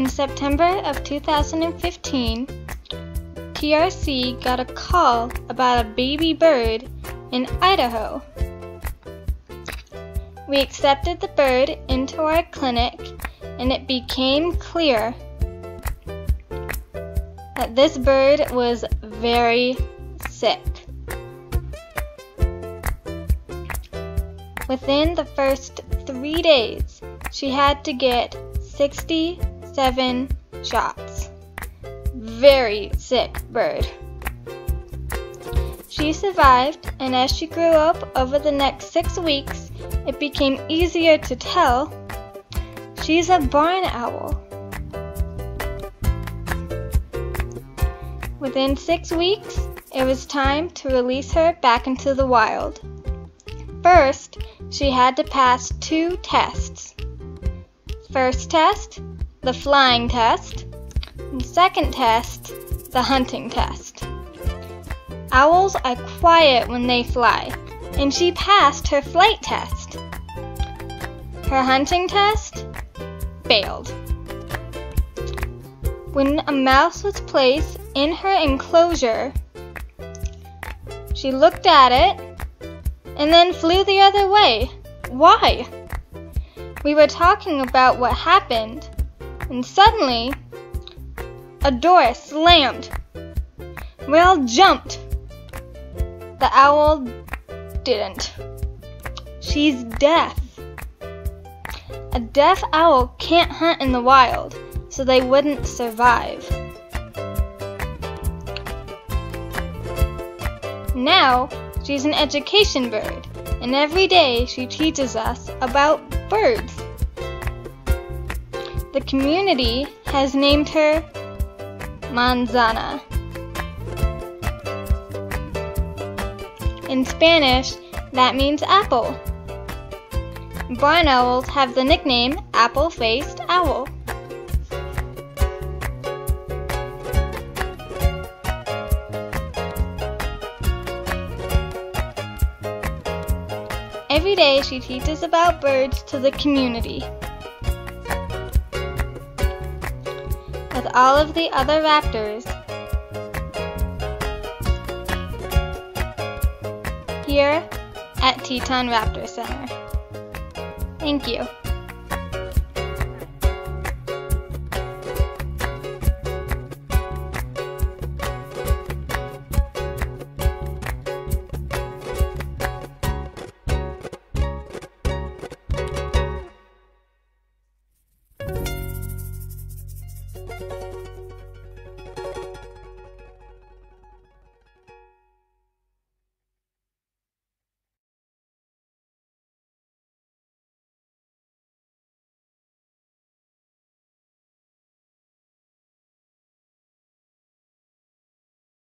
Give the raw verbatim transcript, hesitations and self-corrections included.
In September of two thousand fifteen, T R C got a call about a baby bird in Idaho. We accepted the bird into our clinic, and it became clear that this bird was very sick. Within the first three days, she had to get sixty-seven shots. Very sick bird. She survived, and as she grew up over the next six weeks, it became easier to tell she's a barn owl. Within six weeks, it was time to release her back into the wild. First, she had to pass two tests. First test, the flying test, and second test, the hunting test. Owls are quiet when they fly, and she passed her flight test. Her hunting test failed. When a mouse was placed in her enclosure, she looked at it and then flew the other way. Why? We were talking about what happened, and suddenly a door slammed. We all jumped. The owl didn't. She's deaf. A deaf owl can't hunt in the wild, so they wouldn't survive. Now, she's an education bird, and every day she teaches us about birds. The community has named her Manzana. In Spanish, that means apple. Barn owls have the nickname apple-faced owl. Every day she teaches about birds to the community. With all of the other raptors here at Teton Raptor Center. Thank you.